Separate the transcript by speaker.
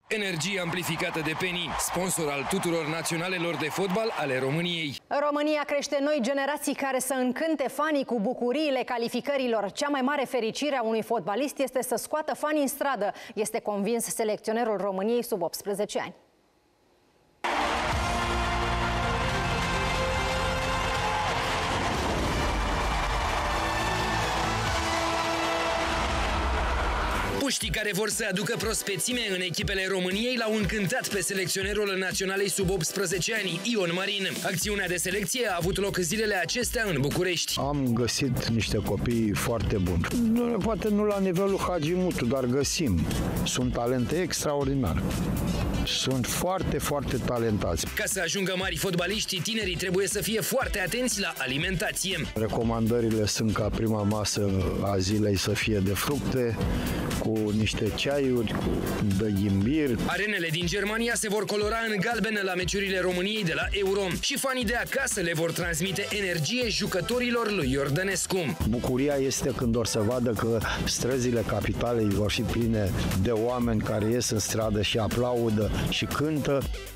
Speaker 1: Energie amplificată de Penny, sponsor al tuturor naționalelor de fotbal ale României.
Speaker 2: România crește noi generații care să încânte fanii cu bucuriile calificărilor. Cea mai mare fericire a unui fotbalist este să scoată fanii în stradă, este convins selecționerul României sub 18 ani.
Speaker 1: Puștii care vor să aducă prospețime în echipele României l-au încântat pe selecționerul naționalei sub 18 ani, Ion Marin. Acțiunea de selecție a avut loc zilele acestea în București.
Speaker 3: Am găsit niște copii foarte buni. Poate nu la nivelul Hagi Mutu, dar găsim. Sunt talente extraordinare. Sunt foarte, foarte talentați.
Speaker 1: Ca să ajungă mari fotbaliști, tinerii trebuie să fie foarte atenți la alimentație.
Speaker 3: Recomandările sunt ca prima masă a zilei să fie de fructe, cu niște ceaiuri, de ghimbir.
Speaker 1: Arenele din Germania se vor colora în galben la meciurile României de la Euro și fanii de acasă le vor transmite energie jucătorilor lui Iordănescu.
Speaker 3: Bucuria este când or să vadă că străzile capitalei vor fi pline de oameni care ies în stradă și aplaudă și cântă.